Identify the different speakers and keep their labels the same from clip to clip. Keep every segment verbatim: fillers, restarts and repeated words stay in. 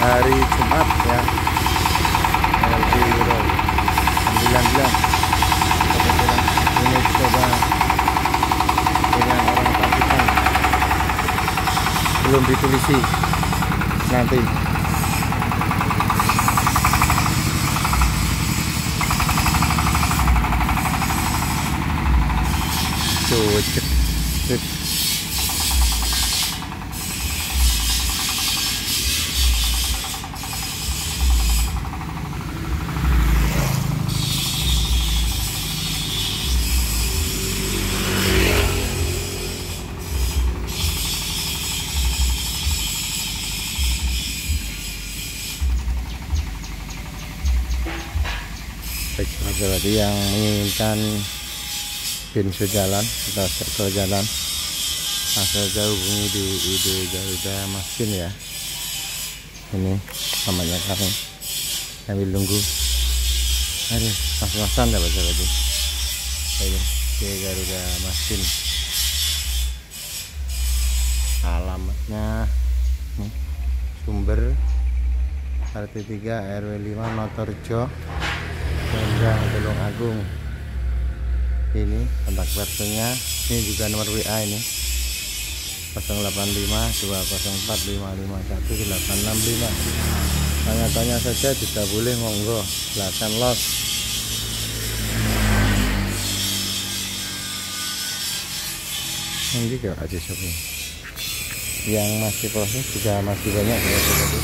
Speaker 1: hari Jumat ya, L P Road sembilan belas. Kebetulan ini coba dengan orang Pakistan, belum ditulisi nanti. Tuh, cek, cek. Baik, sahabat yang menginginkan bensin jalan atau circle jalan, langsung saja hubungi di I D Garuda Maskin ya. Ini namanya kami sambil nunggu. Aduh, pas-pasan dapat sahabat ini di Garuda Maskin. Alamatnya nih, Sumber R T tiga R W lima Notorjo, Kendang Tulung Agung. Ini kontak personnya, ini juga nomor W A ini nol delapan lima dua nol empat lima lima satu delapan enam lima. Tanya-tanya saja juga boleh, monggo silakan los. Ini juga aja shopping yang masih proses juga masih banyak ya, seperti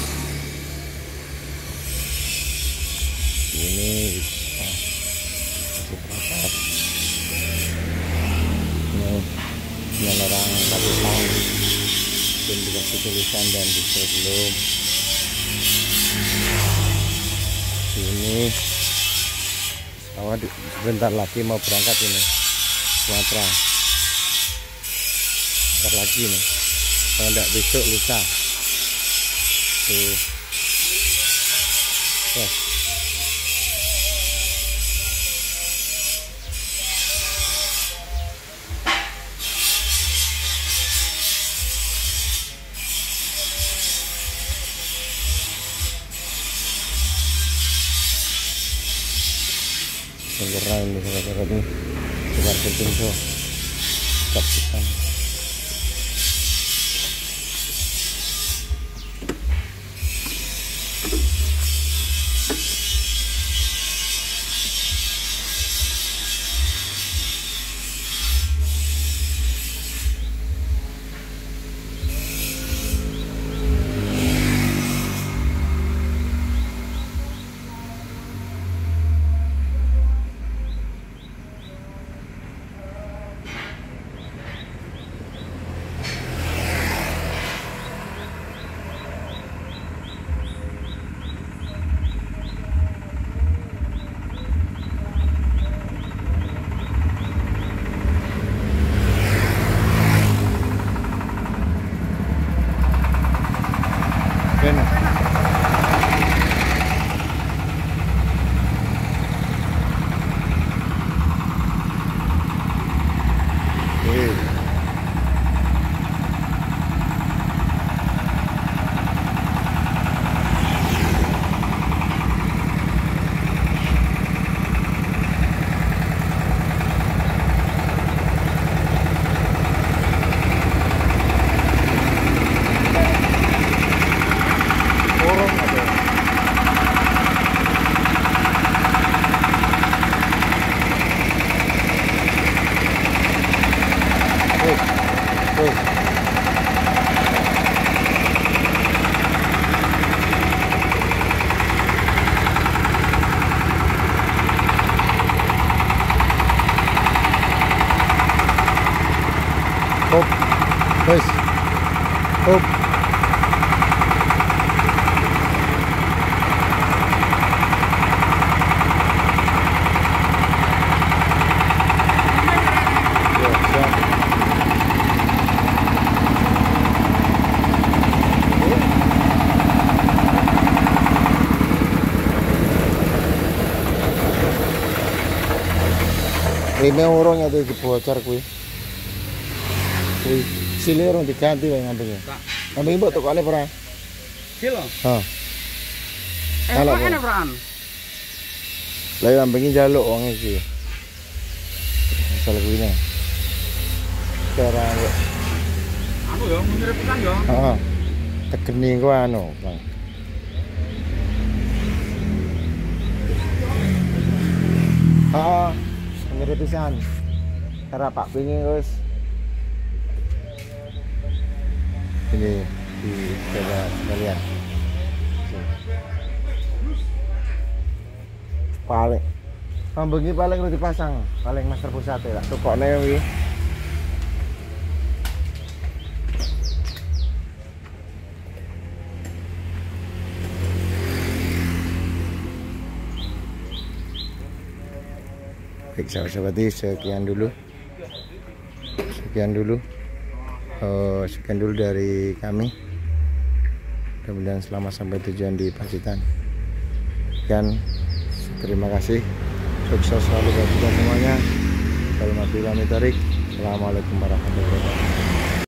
Speaker 1: ini masih proses. Ini orang Pakistan belum dikasih tulisan dan distrik belum. Ini awal sebentar lagi mau berangkat ini Sumatera, sebentar lagi nih, kalau enggak besok lusa tuh. Yes. Segera ini saudara ini sebar pintu saksikan. Hop, guys, hop. Rime urung ada dibocor kuwi. Kuwi sile urung diganti wae ngambek. Ngambek mbok tokane ora? Sil. Heeh.
Speaker 2: Eh,
Speaker 1: Kalau
Speaker 2: enak Bran.
Speaker 1: lah yang pengen jaluk wong iki. Asal kuwi. Sekarang kok.
Speaker 2: Anu ya, mirip pisan ya.
Speaker 1: Heeh. Tegeni ku anu, Bang. Oh, mirip pisan. Cara Pak Pingi Gus. Ini di coba sekalian. Paling pembengi paling lu dipasang, paling master pusat ya, tukokne iki. Baik sahabat-sahabat, sekian dulu sekian dulu uh, sekian dulu dari kami. Mudah-mudahan selamat sampai tujuan di Pacitan. Dan terima kasih, sukses selalu buat kita semuanya. Assalamualaikum warahmatullahi wabarakatuh.